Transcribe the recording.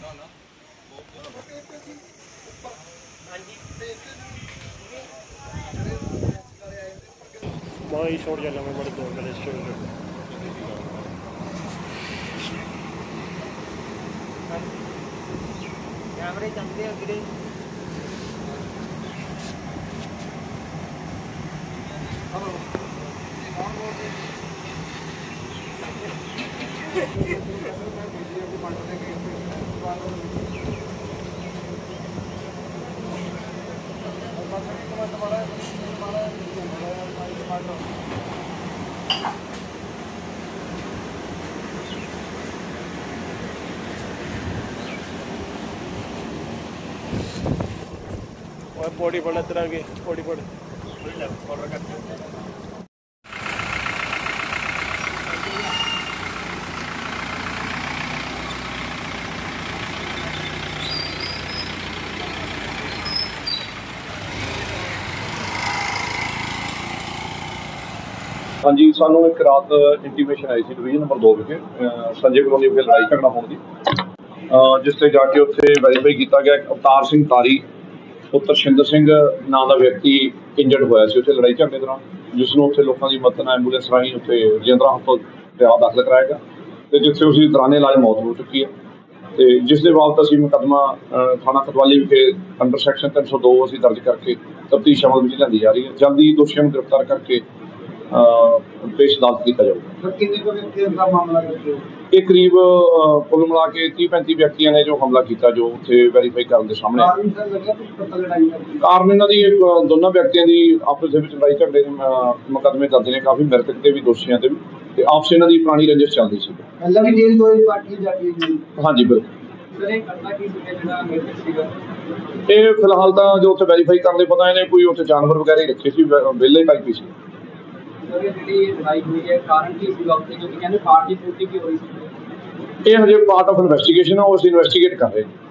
वही छोड़ जाना मैं बड़े दूर करे छोड़ कैमरे चलते हैं गिरे और पौड़ी पड़ तरह के पौड़ी पड़ हाँ जी, सानू एक रात इंटीमेशन आई सी डिवीजन नंबर 2 विखे संजय कॉलोनी विखे लड़ाई झगड़ा होने की, जिससे जाके उत्थे वैरीफाई किया गया अवतार सिंह तारी पुत्र शिंदर सिंह नाम का व्यक्ति इंजर्ड होया सी उत्थे लड़ाई झगड़े दौरान, जिसनों उत्थे लोगों की मदद नाल एंबूलेंस राही उत्थे रजिंद्रा हस्पताल दाखिल कराया गया ते जिथे उसकी दौराने इलाज मौत हो चुकी है। तो जिस दे बाबत असीं मुकदमा थाना कोतवाली विखे अंडर सैक्शन 302 असीं दर्ज करके तफ्तीश अमल में लिआंदी जा रही है। जल्द ही दोषियों को गिरफ्तार करके पेश अदालत किया जाऊगा। ये करीब कुल मिला के 30-35 व्यक्तियों ने जो हमला किया, जो उत्थे वैरीफाई करने सामने कारण इन्हों की दोनों व्यक्तियों की आपस में लड़ाई झगड़े मुकदमे दर्ज ने, काफ़ी मृतक के भी दोषियों के भी आपस इन्हों की पुरानी रंजिश चलती सी। हाँ जी बिल्कुल। ये फिलहाल तो जो उत्थे वैरीफाई करने पता इन्हें कोई उत्थे जानवर वगैरह ही रखे सी, विले टाइप ही सी। ये हजे पार्ट ऑफ इन्वेस्टिगेशन है, वो इन्वेस्टिगेट कर रहे हैं।